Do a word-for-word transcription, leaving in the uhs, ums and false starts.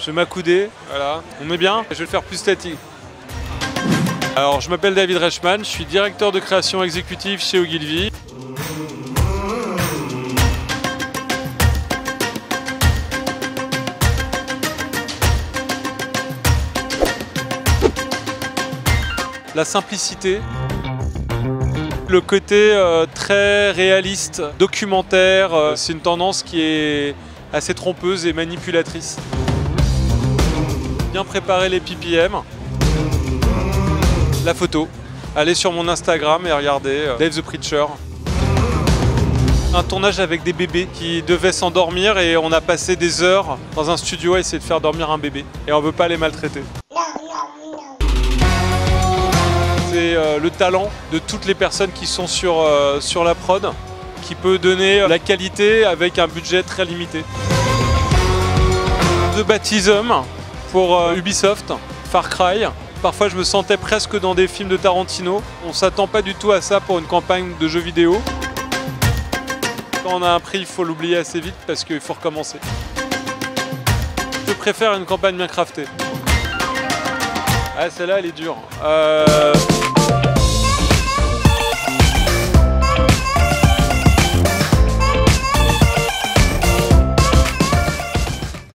Je vais m'accouder, voilà. On met bien. Je vais le faire plus statique. Alors, je m'appelle David Reichmann, je suis directeur de création exécutive chez Ogilvy. La simplicité, le côté euh, très réaliste, documentaire, euh, c'est une tendance qui est assez trompeuse et manipulatrice. Bien préparer les P P M. La photo. Allez sur mon Instagram et regardez euh, Dave the Preacher. Un tournage avec des bébés qui devaient s'endormir et on a passé des heures dans un studio à essayer de faire dormir un bébé. Et on ne veut pas les maltraiter. C'est euh, le talent de toutes les personnes qui sont sur, euh, sur la prod qui peut donner la qualité avec un budget très limité. The Baptism pour euh, Ubisoft, Far Cry. Parfois je me sentais presque dans des films de Tarantino. On ne s'attend pas du tout à ça pour une campagne de jeux vidéo. Quand on a un prix, il faut l'oublier assez vite parce qu'il faut recommencer. Je préfère une campagne bien craftée. Ah, celle-là, elle est dure. Euh...